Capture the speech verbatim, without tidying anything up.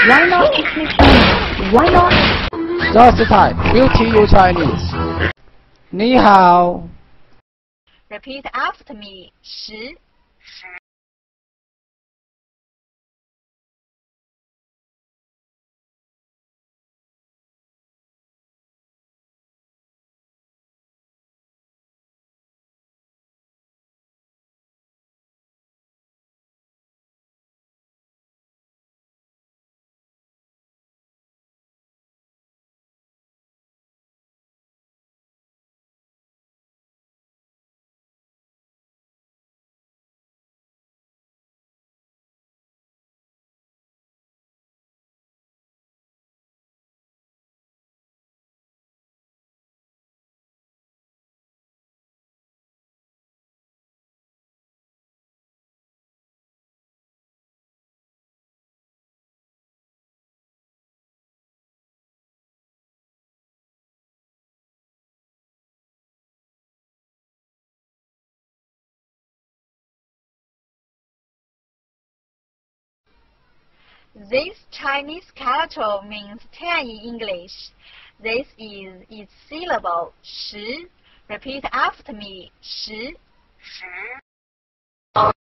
Why not speak Chinese? Why not? Just type Beauty You Chinese. 你好。 Repeat after me. 十 This Chinese character means ten in English. This is its syllable, 十. Repeat after me, 十.